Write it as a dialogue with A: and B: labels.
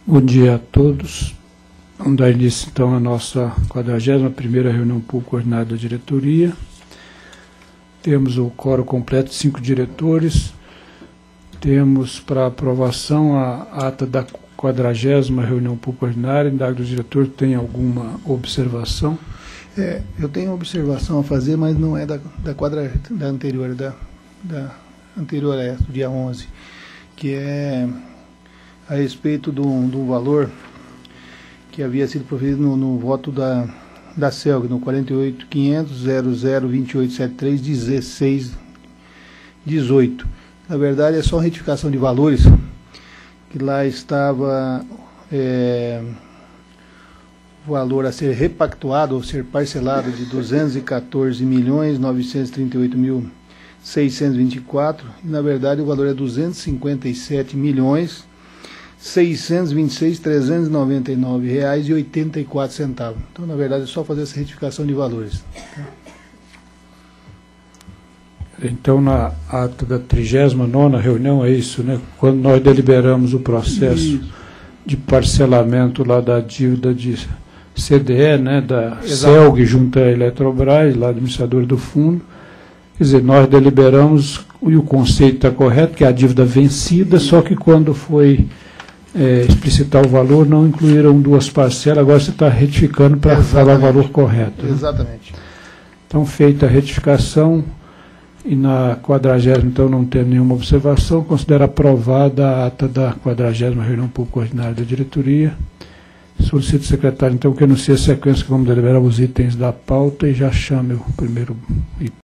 A: Bom dia a todos. Vamos dar início então à nossa 41ª reunião pública ordinária da diretoria. Temos o quórum completo de 5 diretores. Temos para aprovação a ata da 40ª reunião pública ordinária. Indago do diretor, tem alguma observação?
B: Eu tenho observação a fazer, mas não é da anterior, da anterior a essa, do dia 11, que é a respeito do valor que havia sido proferido no voto da CELG, no 48.500.002873.1618. Na verdade, é só retificação de valores, que lá estava o valor a ser repactuado ou ser parcelado de 214.938.624, e na verdade o valor é 257.626.399 reais e 84 centavos. Então, na verdade, é só fazer essa retificação de valores.
A: Então, na ata da 39ª reunião, é isso, né? Quando nós deliberamos o processo de parcelamento lá da dívida de CDE, né, da CELG junto à Eletrobras, lá administrador do fundo. Quer dizer, nós deliberamos, e o conceito está correto, que é a dívida vencida, só que quando foi explicitar o valor, não incluíram duas parcelas, agora você está retificando para falar o valor correto. Né?
B: Exatamente.
A: Então, feita a retificação, e na 40ª, então, não tem nenhuma observação, considera aprovada a ata da 40ª reunião pública ordinária da diretoria. Solicito ao secretário, então, que anuncie a sequência que vamos deliberar os itens da pauta e já chame o primeiro item.